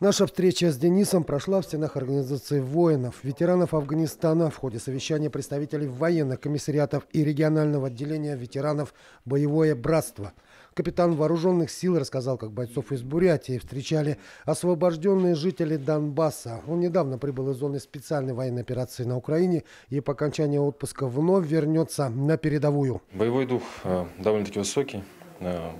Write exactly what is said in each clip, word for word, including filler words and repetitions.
Наша встреча с Денисом прошла в стенах организации воинов, ветеранов Афганистана в ходе совещания представителей военных комиссариатов и регионального отделения ветеранов «Боевое братство». Капитан вооруженных сил рассказал, как бойцов из Бурятии встречали освобожденные жители Донбасса. Он недавно прибыл из зоны специальной военной операции на Украине и по окончании отпуска вновь вернется на передовую. Боевой дух э, довольно-таки высокий. Э,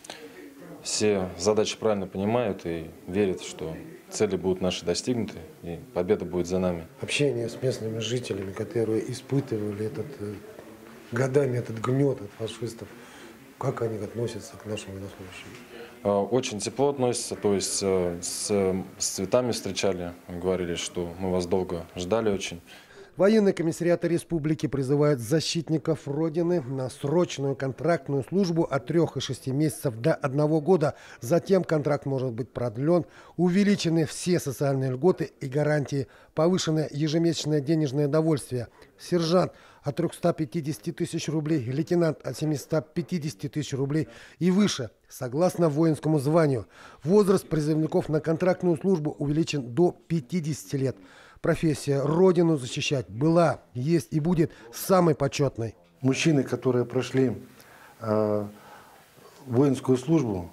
все задачи правильно понимают и верят, что цели будут наши достигнуты и победа будет за нами. Общение с местными жителями, которые испытывали этот, годами этот гнет от фашистов. Как они относятся к нашим военнослужащим? Очень тепло относятся, то есть с, с цветами встречали, говорили, что мы вас долго ждали очень. Военные комиссариаты республики призывают защитников Родины на срочную контрактную службу от трех и шести месяцев до одного года. Затем контракт может быть продлен, увеличены все социальные льготы и гарантии, повышенное ежемесячное денежное довольствие. Сержант от трёхсот пятидесяти тысяч рублей, лейтенант от семисот пятидесяти тысяч рублей и выше, согласно воинскому званию. Возраст призывников на контрактную службу увеличен до пятидесяти лет. Профессия Родину защищать была, есть и будет самой почетной. Мужчины, которые прошли э, воинскую службу,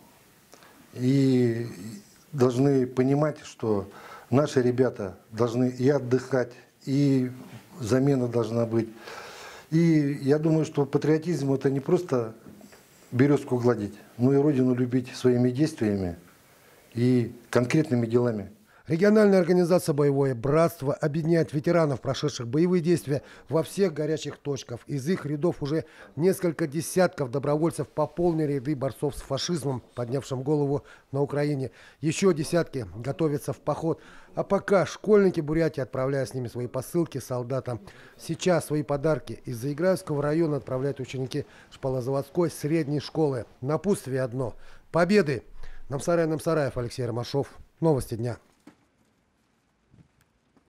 и должны понимать, что наши ребята должны и отдыхать, и замена должна быть. И я думаю, что патриотизм — это не просто березку гладить, но и Родину любить своими действиями и конкретными делами. Региональная организация «Боевое братство» объединяет ветеранов, прошедших боевые действия во всех горячих точках. Из их рядов уже несколько десятков добровольцев пополнили ряды борцов с фашизмом, поднявшим голову на Украине. Еще десятки готовятся в поход. А пока школьники Бурятии, отправляя с ними свои посылки солдатам, сейчас свои подарки из Заиграевского района отправляют ученики Шпалозаводской средней школы. Напутствие одно – победы! Намсарай Намсараев, Алексей Ромашов. Новости дня.